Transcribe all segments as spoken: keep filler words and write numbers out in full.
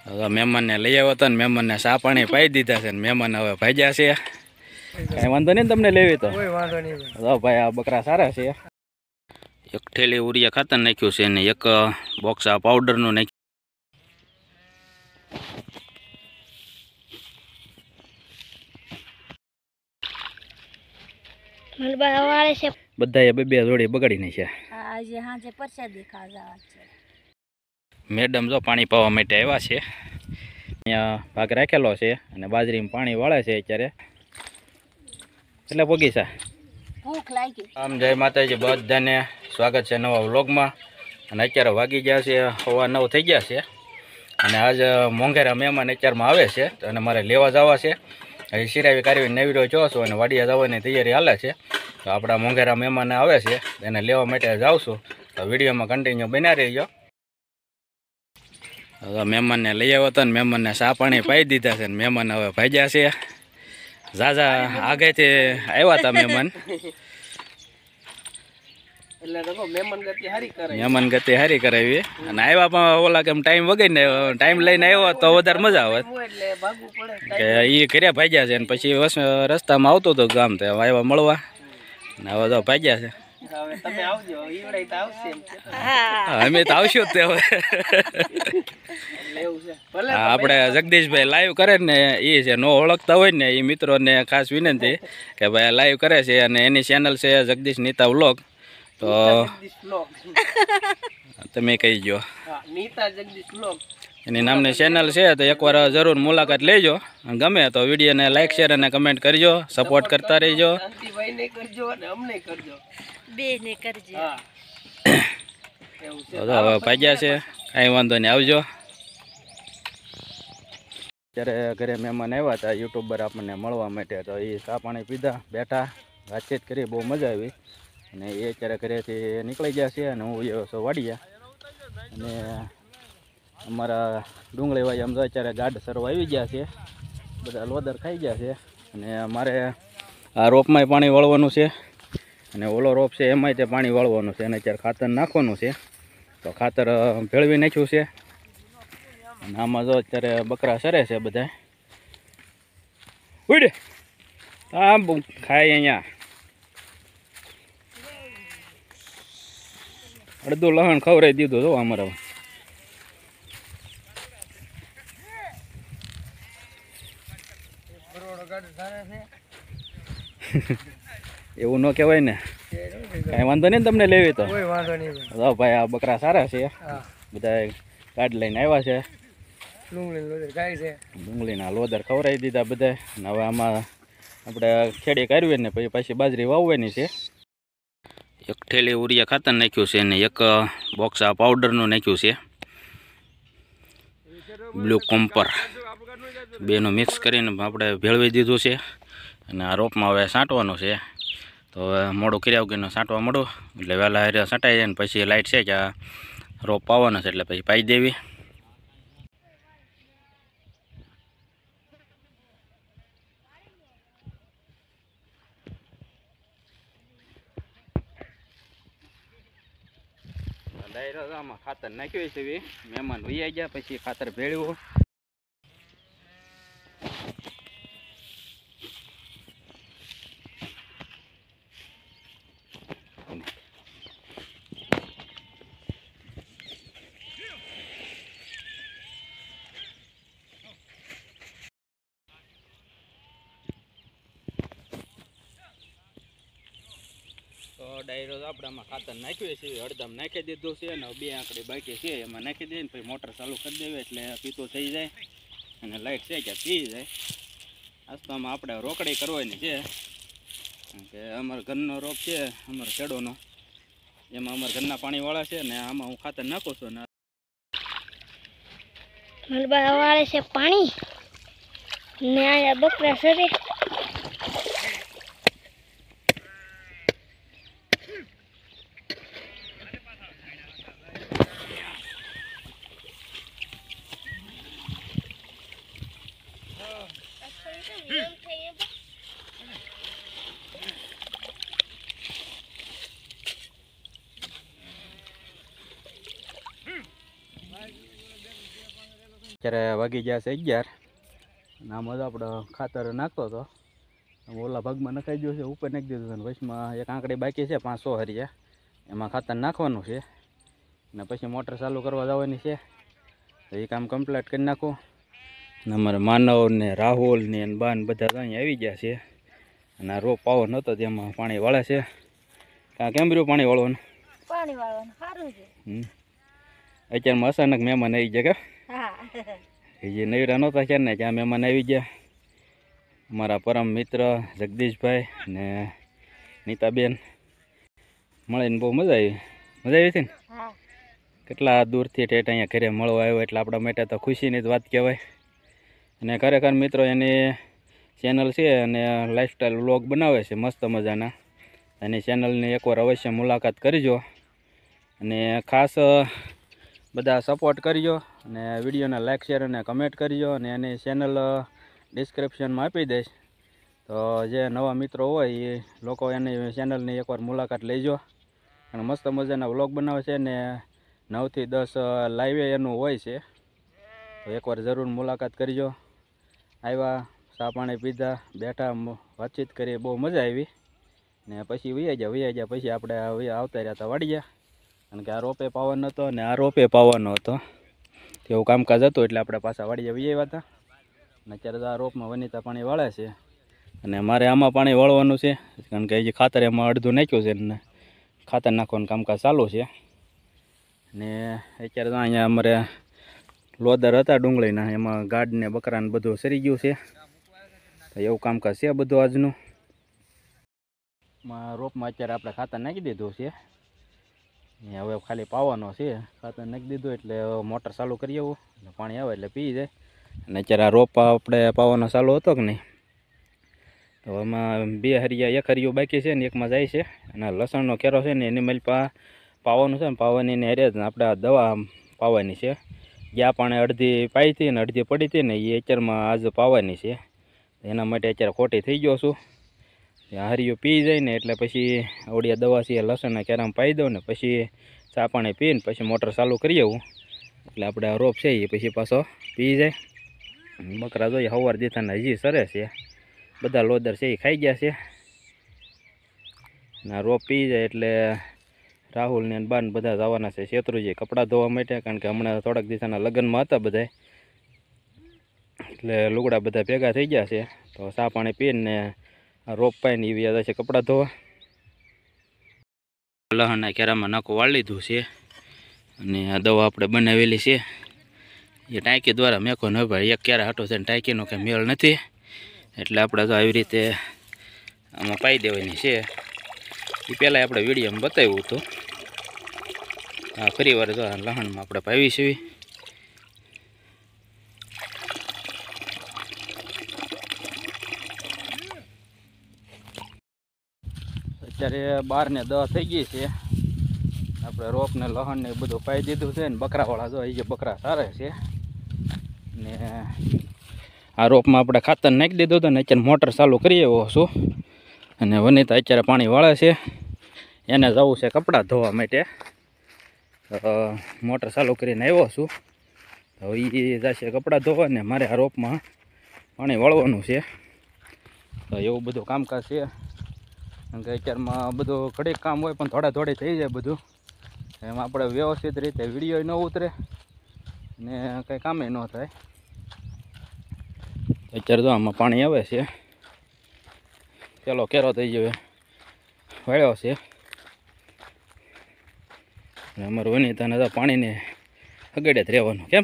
હવે મહેમાનને લઈ આવ્યો હતો ને મહેમાનને ચા પાણી પાઈ દીધા છે ને મહેમાન હવે ભાગ્યા છે. કાંઈ વાંધો નહીં તમને લેવી તો તો ભાઈ આ બકરા સારા છે. એક થેલી ઉરિયા ખાતર નાખ્યું છે ને એક બોક્સ આ પાવડરનું નાખ્યું. બધા બે બે જોડી બગાડી નાખ્યા. મેડમ જો પાણી પાવા માટે આવ્યા છે. અહીંયા ભાગ રાખેલો છે અને બાજરીમાં પાણી વાળે છે અત્યારે. એટલે પોગી છે. ભૂખ લાગી. આમ જય માતાજી, બધાને સ્વાગત છે નવા વ્લોગમાં. અને અત્યારે વાગી ગયા છે સવા નવ થઈ ગયા છે. અને આજ મોંઘેરા મહેમાન અત્યારમાં આવે છે અને મારે લેવા જવા છે. હજી સિરાવી કારવી નવીરો જો છો અને વાડિયા જવાની તૈયારી હાલે છે. તો આપણા મોંઘેરા મહેમાન આવે છે એને લેવા માટે જાઉં છું. તો વિડીયોમાં કન્ટિન્યુ બન્યા રહીજો. હવે મહેમાનને લઈ આવ્યો હતો ને મહેમાનને ચા પાણી પાઈ દીધા છે ને મહેમાન હવે ભાગ્યા છે. ઝાઝા આગેથી આવ્યા હતા મહેમાન. મહેમાન ગતિ હારી કરાવી અને આવ્યા પણ ઓલા કેમ ટાઈમ વગર ટાઈમ લઈને આવ્યો તો વધારે મજા આવે કે એ ઘરે ભાગ્યા છે ને પછી રસ્તામાં આવતો હતો ગામ તો આવ્યા મળવા ને હવે તો ભાગ્યા છે. અમે તો આવશું જ તે હવે. આપણે જગદીશભાઈ લાઈવ કરે ને એ છે, નો ઓળખતા હોય ને એ મિત્રોને ખાસ વિનંતી કે ભાઈ લાઈવ કરે છે અને એની ચેનલ છે જગદીશ નીતા વ્લોગ. તો તમે કહી જો એની નામની ચેનલ છે તો એકવાર જરૂર મુલાકાત લેજો. ગમે તો વિડીયોને લાઈક શેર અને કમેન્ટ કરજો, સપોર્ટ કરતા રહેજો. હવે ભાગ્યા છે, કાંઈ વાંધો નહીં, આવજો. અત્યારે ઘરે મહેમાન આવ્યા હતા યુટ્યુબર આપણને મળવા માટે. તો એ ચા પાણી પીધા, બેઠા, વાતચીત કરી, બહુ મજા આવી. અને એ અત્યારે ઘરેથી નીકળી ગયા છે અને હું એ છો વાડિયા. અને અમારા ડુંગળી ભાઈ આમ તો અત્યારે ગાઢ સરવા આવી ગયા છે, બધા લોદર ખાઈ ગયા છે. અને મારે આ રોપમાંય પાણી વાળવાનું છે અને ઓલો રોપ છે એમાંય તે પાણી વાળવાનું છે અને અત્યારે ખાતર નાખવાનું છે. તો ખાતર ભેળવી નાખ્યું છે. અને આમાં જો અત્યારે બકરા સરે છે બધા. ઉડે આમ ખાય અહીંયા અડધું લહણ ખવડાવી દીધું જો અમારા. એવું ન કહેવાય ને. કાંઈ વાંધો નહીં તમને લેવી તો તો ભાઈ આ બકરા સારા છે. બધા ગાઢ લઈને આવ્યા છે. ડુંગળીના લોદર ખવડાવી દીધા બધા. અને હવે આમાં આપણે ખેડી કરવી ને પછી પાછી બાજરી વાવવાની છે. એક થેલી ઉરિયા ખાતર નાખ્યું છે ને એક બોક્સ આ પાવડરનું નાખ્યું છે, બ્લુ કોમ્પર. બેનું મિક્સ કરીને આપણે ભેળવી દીધું છે. અને આ રોપમાં હવે છાંટવાનું છે. તો હવે મોડું કર્યા વગરનું છાંટવા મળું એટલે વહેલા હારે છાંટાઈ જાય ને પછી લાઇટ છે કે આ રોપ પાવાનો છે એટલે પછી પાઈ દેવી. ડાયરો આમાં ખાતર નાખ્યું છે. મહેમાન વૈયા ગયા પછી ખાતર ભેળવું. તો ડાયરો આપણે આમાં ખાતર નાખ્યું છે, હળદમ નાખી દીધું છે અને બે આંકડી બાકી છે એમાં નાખી દઈએ ને પછી મોટર ચાલુ કરી દેવી એટલે પીતું થઈ જાય અને લાઇટ છે કે પી જાય. આજ તો આમાં આપણે રોકડી કરવાની છે કે અમારા ઘરનો રોપ છે, અમારા ખેડોનો, એમાં અમારા ઘરના પાણીવાળા છે ને આમાં હું ખાતર નાખું છું. ને વાળે છે પાણી ને આ બકરા સરે. અત્યારે વાગી ગયા છે અગિયાર અને આમાં તો આપણે ખાતર નાખતો હતો ઓલા ભાગમાં નખાઈ ગયો છે ઉપર નાખી દીધું અને વચમાં એક આંકડી બાકી છે પાંચસો હરિયા એમાં ખાતર નાખવાનું છે અને પછી મોટર ચાલુ કરવા જવાની છે તો એ કામ કમ્પ્લીટ કરી નાખું અને અમારે માનવ ને રાહુલ ને બાન બધા અહીંયા આવી ગયા છે અને આ રોપ પાવો નહોતો તેમાં પાણી વાળે છે કાં કેમ રહ્યું પાણી વાળવાનું પાણી વાળવાનું સારું છે હમ અત્યારમાં અચાનક મહેમાન આવી ગયા કે હા એ જે નવરા નહોતા છે ને ત્યાં મહેમાન આવી ગયા અમારા પરમ મિત્ર જગદીશભાઈ ને નીતાબેન મળીને બહુ મજા આવી મજા આવી હતી ને હા કેટલા દૂરથી ઠેઠ અહીંયા ઘરે મળવા આવ્યો એટલે આપણા માટે તો ખુશીની જ વાત કહેવાય અને ખરેખર મિત્રો એની ચેનલ છે અને લાઈફસ્ટાઈલ વ્લોગ બનાવે છે મસ્ત મજાના એની ચેનલની એકવાર અવશ્ય મુલાકાત કરજો અને ખાસ બધા સપોર્ટ કરજો અને વિડીયોને લાઈક શેર અને કમેન્ટ કરજો અને એની ચેનલ ડિસ્ક્રિપ્શનમાં આપી દઈશ તો જે નવા મિત્રો હોય એ લોકો એની ચેનલની એકવાર મુલાકાત લેજો અને મસ્ત મજાના વ્લોગ બનાવે છે ને નવથી દસ લાઈવે એનું હોય છે તો એકવાર જરૂર મુલાકાત કરજો આવ્યા ચા પાણી પીધા બેઠા વાતચીત કરી બહુ મજા આવી ને પછી વૈયા ગયા વૈયા ગયા પછી આપણે આવતા રહ્યા હતા વાડીયા કારણ કે આ રોપે પાવાનો હતો ને આ રોપે પાવાનો હતો તેવું કામકાજ હતું એટલે આપણે પાછા વાડીયા વૈયા હતા અને અત્યારે તો આ રોપમાં વનિતા પાણી વાળે છે અને મારે આમાં પાણી વાળવાનું છે કારણ કે જે ખાતર એમાં અડધું નાખ્યું છે ને ખાતર નાખવાનું કામકાજ ચાલુ છે ને અત્યારે તો અહીંયા અમારે લોદર હતા ડુંગળીના એમાં ગાઢ ને બકરાને બધું સરી ગયું છે તો એવું કામકાજ છે બધું આજનું રોપમાં અત્યારે આપણે ખાતર નાખી દીધું છે હવે ખાલી પાવાનો છે ખાતર નાખી દીધું એટલે મોટર ચાલુ કરી આવું એટલે પાણી આવે એટલે પી જાય અને અત્યારે આ રોપ આપણે પાવાનો ચાલુ હતો કે નહીં તો એમાં બે હરિયા એક હરિયું બાકી છે ને એકમાં જાય છે અને લસણનો કેરો છે ને એની મલપા પાવાનું છે ને પાવાની ને હારે આપણે આ દવા પાવાની છે જ્યાં પાણી અડધી પાઈ હતી ને અડધી પડી હતી ને એ અત્યારમાં આજ પાવાની છે એના માટે અત્યારે ખોટી થઈ ગયો છું હરિયો પી જાય ને એટલે પછી આવડી દવા છે લસણના કેરામાં પાઈ દઉં ને પછી ચા પાણી પીને પછી મોટર ચાલુ કરી આવું એટલે આપણે આ રોપ છે એ પછી પાછો પી જાય બકરા જોઈએ સવાર દીથાને હજી સરે છે બધા લોદર છે એ ખાઈ ગયા છે ને રોપ પી જાય એટલે રાહુલ ને બાન બધા જવાના છે શેત્રુજી કપડાં ધોવા માટે કારણ કે હમણાં થોડાક દિવસના લગ્નમાં હતા બધા એટલે લુગડા બધા ભેગા થઈ ગયા છે તો ચા પાણી પીને રોપ પાઈને એવી યાદ છે કપડાં ધોવા લહણના કેરામાં નાખું વાળી લીધું છે અને આ દવા આપણે બનાવેલી છે એ ટાંકી દ્વારા મેકો ન ભાઈ એક ક્યારે હાટો છે ને ટાંકીનો કંઈ મેળ નથી એટલે આપણે તો આવી રીતે આમાં પાઈ દેવાની છે એ પહેલાં આપણે વિડીયોમાં બતાવ્યું હતું હા ફરી વાર જો લહણમાં આપણે પાવી છે અત્યારે બાર ને દસ થઈ ગઈ છે આપણે રોપ ને લહણ ને બધું પાઈ દીધું છે ને બકરાવાળા જો એ જે બકરા સારે છે ને આ રોપમાં આપણે ખાતર નાખી દીધું હતું ને અત્યારે મોટર ચાલુ કરી આવ્યો છું અને વનિતા અત્યારે પાણી વાળે છે એને જવું છે કપડાં ધોવા માટે મોટર ચાલુ કરીને આવ્યો છું તો એ જશે કપડાં ધોવા ને મારે આ રોપમાં પાણી વાળવાનું છે તો એવું બધું કામકાજ છે કારણ કે અત્યારમાં બધું ઘડીક કામ હોય પણ થોડા થોડી થઈ જાય બધું એમાં આપણે વ્યવસ્થિત રીતે વિડીયો ન ઉતરે ને કંઈ કામે ન થાય અત્યારે તો આમાં પાણી આવે છે ચાલો કેરો થઈ જાય વાળ્યો છે અમારું વનિતાને તો પાણીને અગડે જ રહેવાનું કેમ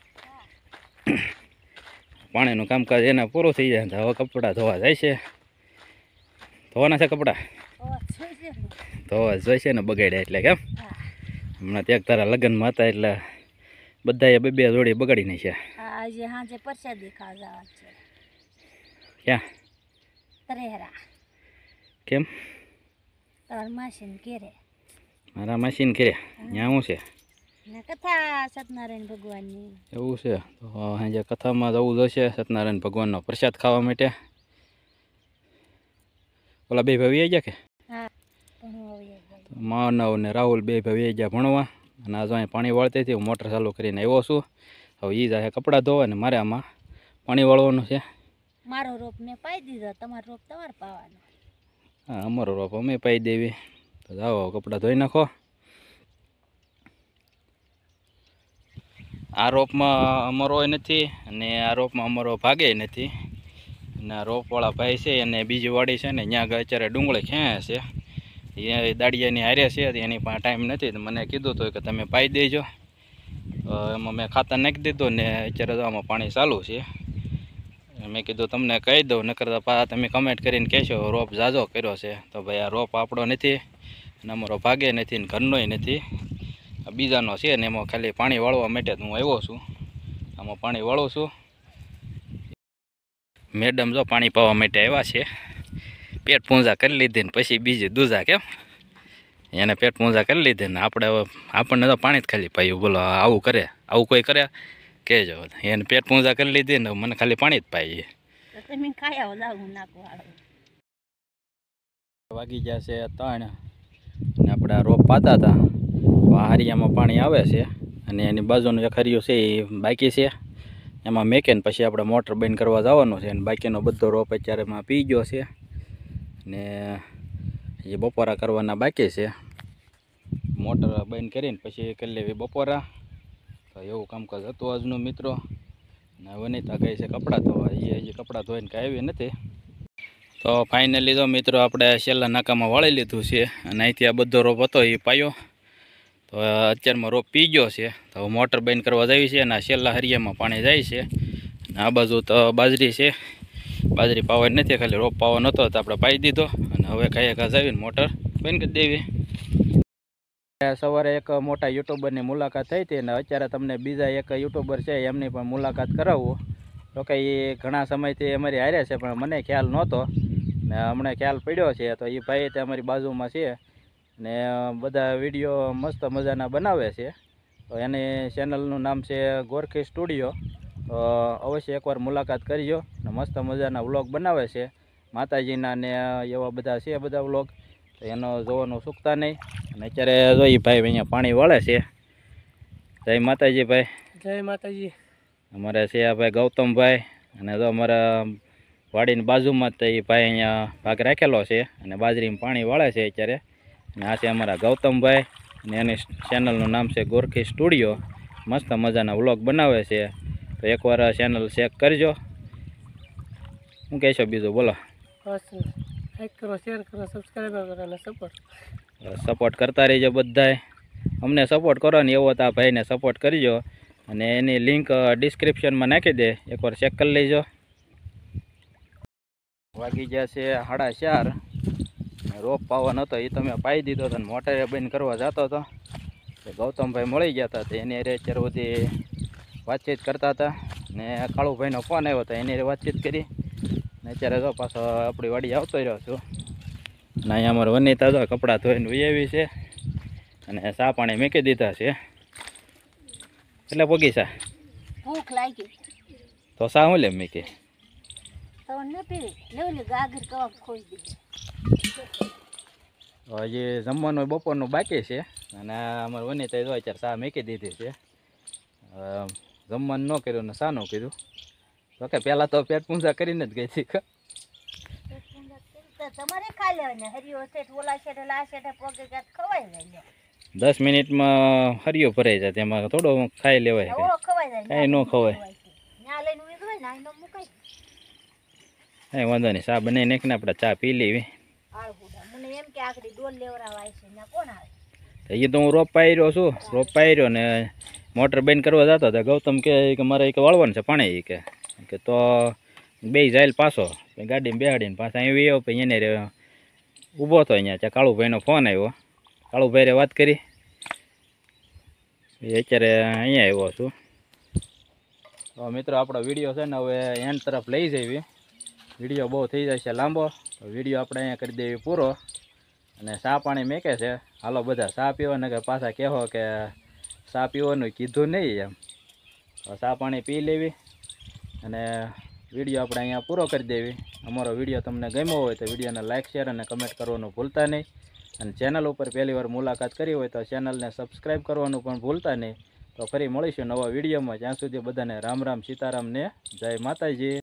પાણીનું કામકાજ એના પૂરું થઈ જાય તો હવે કપડાં ધોવા જાય છે ધોવાના છે કપડાં ધોવા જોઈશે ને બગાડ્યા એટલે કેમ હમણાં ત્યાં તારા લગ્નમાં હતા એટલે બધાએ બે બે જોડી બગાડી નાખ્યા આજે હાજે પ્રસાદી ખાવા જવા છે ક્યાં તરેહરા કેમ તાર માસીન ઘેરે મારા માસીન ઘેરે ત્યાં શું છે ને કથા સત્યનારાયણ ભગવાનની એવું છે તો આજે કથામાં જવું જોઈશે સત્યનારાયણ ભગવાનનો પ્રસાદ ખાવા માટે ઓલા બે ભાઈ આવી ગયા કે હા ભણવા આવી ગયા માનવ ને રાહુલ બે ભાઈ આવી ગયા ભણવા અને આજે અહીં પાણી વાળતી હતી હું મોટર ચાલુ કરીને આવ્યો છું હવે એ જાય કપડાં ધોવા ને મારે આમાં પાણી વાળવાનું છે. મારો રોપ મેં પાઈ દીધો, તમારો રોપ તમારે પાવાનો. હા, અમારો રોપ અમે પાઈ દેવી. તો જાઓ કપડાં ધોઈ નાખો. આ રોપમાં અમારો નથી અને આ રોપમાં અમારો ભાગે નથી. અને આ રોપવાળા ભાઈ છે એને બીજી વાડી છે ને ત્યાં અત્યારે ડુંગળી ખેંચે છે. એ દાડિયાની હારે છે એની પાસે ટાઈમ નથી. મને કીધું હતું કે તમે પાઈ દેજો. એમાં મેં ખાતર નાખી દીધું ને અત્યારે તો આમાં પાણી ચાલુ છે. મેં કીધું તમને કહી દઉં, ન કરતા પા તમે કમેન્ટ કરીને કહેશો રોપ ઝાઝો કર્યો છે. તો ભાઈ આ રોપ આપણો નથી અને અમારો ભાગે નથી ને ઘરનોય નથી, બીજાનો છે ને એમાં ખાલી પાણી વાળવા માટે હું આવ્યો છું. આમાં પાણી વાળું છું. મેડમ જો પાણી પાવા માટે આવ્યા છે. પેટ પૂંજા કરી લીધી ને પછી બીજી દૂધા કેમ એને પેટ પૂંજા કરી લીધી ને આપણે આપણને તો પાણી જ ખાલી પાયું. બોલો આવું કરે, આવું કોઈ કરે કહેજો. એને પેટ પૂંજા કરી લીધી ને મને ખાલી પાણી જ પાઈએ. વાગી જશે ત્રણ ને આપણે આ રોપ પાતા હતા. હારિયામાં પાણી આવે છે અને એની બાજુનું એક હરિયું છે એ બાકી છે. એમાં મેકે ને પછી આપણે મોટર બંધ કરવા જવાનું છે. અને બાકીનો બધો રોપ અત્યારે એમાં પી ગયો છે ને એ બપોરા કરવાના બાકી છે. મોટર બંધ કરીને પછી કરી લેવી બપોરા. તો એવું કામકાજ હતું આજનું મિત્રો. ને વનિતા ગઈ છે કપડાં ધોવા, એ હજી કપડાં ધોઈને કાંઈ આવી નથી. તો ફાઇનલી તો મિત્રો આપણે છેલ્લા નાકામાં વાળી લીધું છે અને અહીંથી આ બધો રોપ હતો એ પાયો. તો અત્યારમાં રોપ પી ગયો છે. તો મોટર બંધ કરવા જાય છે અને છેલ્લા હરિયામાં પાણી જાય છે. આ બાજુ તો બાજરી છે, બાજરી પાવાની નથી, ખાલી રોપ પાવાનો હતો તો આપણે પાઈ દીધો. અને હવે ખાઈ ઘાસ આવીને મોટર બંધ કરી દેવી. સવારે એક મોટા યુટ્યુબરની મુલાકાત થઈ હતી અને અત્યારે તમને બીજા એક યુટ્યુબર છે એમની પણ મુલાકાત કરાવવું. તો કે એ ઘણા સમયથી અમારી હારે છે પણ મને ખ્યાલ નહોતો ને હમણાં ખ્યાલ પડ્યો છે. તો એ ભાઈ તે અમારી બાજુમાં છે ને બધા વિડીયો મસ્ત મજાના બનાવે છે. તો એની ચેનલનું નામ છે ગોરખી સ્ટુડિયો. તો અવશ્ય એકવાર મુલાકાત કરજો. ને મસ્ત મજાના વ્લોગ બનાવે છે માતાજીના ને એવા બધા છે બધા વ્લોગ. તો એનો જોવાનું ચૂકતા નહીં. અને અત્યારે જો એ ભાઈ અહીંયા પાણી વાળે છે. જય માતાજી ભાઈ. જય માતાજી. અમારે છે આ ભાઈ ગૌતમભાઈ અને જો અમારા વાડીની બાજુમાં તો એ ભાઈ અહીંયા ભાગ રાખેલો છે અને બાજરીમાં પાણી વાળે છે અત્યારે. અને આ છે અમારા ગૌતમભાઈ અને એની ચેનલનું નામ છે ગોરખી સ્ટુડિયો. મસ્ત મજાના વ્લોગ બનાવે છે. તો એકવાર ચેનલ ચેક કરજો. શું કહેશો બીજું બોલો? લાઈક કરો, શેર કરો, સબસ્ક્રાઈબ કરો અને સપોર્ટ સપોર્ટ કરતા રહીજો બધાય. અમને સપોર્ટ કરો ને એવો તો આ ભાઈને સપોર્ટ કરજો. અને એની લિંક ડિસ્ક્રિપ્શનમાં નાખી દે, એકવાર ચેક કરી લેજો. વાગી ગયા છે સાડા ચાર. રોપ પાવાનો હતો એ તમે પાઈ દીધો હતો ને મોટરે બંધ કરવા જતો હતો. ગૌતમભાઈ મળી ગયા હતા તો એની અરે અત્યારે બધી વાતચીત કરતા હતા. ને કાળુભાઈનો ફોન આવ્યો હતો એની વાતચીત કરી. ને અત્યારે તો પાછો આપણી વાડી આવતો રહ્યો છું. અને અહીંયા અમારે વનિતા તો કપડાં ધોઈને વૈયાવી છે અને ચા પાણી મૂકી દીધા છે. એટલે પગી ચા ભૂખ લાગી તો ચા હું લે મૂકી તો ન પીવી લેવલી ગાગર કવા ખોઈ દીધી. હજી જમવાનું બપોરનું બાકી છે અને અમારે વનિતા જો અત્યારે ચા મૂકી દીધી છે. જમવાનું ન કર્યું ને શાનું કર્યું તો કે પહેલાં તો પેટ પૂંજા કરીને જ ગઈ હતી. તમારે ખાઈ લેવાને હરિયો છે ઓલા છે લા છે પગે કાત ખવાઈ જાય. દસ મિનિટમાં હરિયો ભરાઈ જાય તેમાં થોડો ખાઈ લેવાય. કાંઈ ન ખવાય. કાંઈ વાંધો નહીં. ચા બનાવી નાખીને આપણે ચા પી લેવી. એ તો હું રોપ પાઈ રહ્યો છું. રોપ પાઈ રહ્યો ને મોટર બંધ કરવા જતો હતો. ગૌતમ કે મારે એક વાળવાનું છે પાણી કે કે તો બે જાય પાછો ગાડીમાં બેહાડીને પાછા અહીં આવ્યો. પછી એને ઊભો હતો અહીંયા ત્યાં કાળુભાઈનો ફોન આવ્યો. કાળુભાઈએ વાત કરી. એ અત્યારે અહીંયા આવ્યો છું. તો મિત્રો આપણો વિડીયો છે ને હવે એન્ડ તરફ લઈ જઈએ. વિડીયો બહુ થઈ જાય છે લાંબો. વિડીયો આપણે અહીંયા કરી દેવી પૂરો. અને ચા પાણી મેકે છે. હાલો બધા ચા પીવાને કે પાછા કહેવો કે ચા પીવાનું કીધું નહીં એમ. તો ચા પાણી પી લેવી અને વિડીયો આપણે અહીંયા પૂરો કરી દેવી. અમારો વિડીયો તમને ગમ્યો હોય તો વિડીયોને લાઇક શેર અને કમેન્ટ કરવાનું ભૂલતા નહીં. અને ચેનલ ઉપર પહેલી વાર મુલાકાત કરી હોય તો ચેનલને સબસ્ક્રાઈબ કરવાનું પણ ભૂલતા નહીં. તો ફરી મળીશું નવા વિડીયોમાં. જ્યાં સુધી બધાને રામ રામ સીતારામ ને જય માતાજી.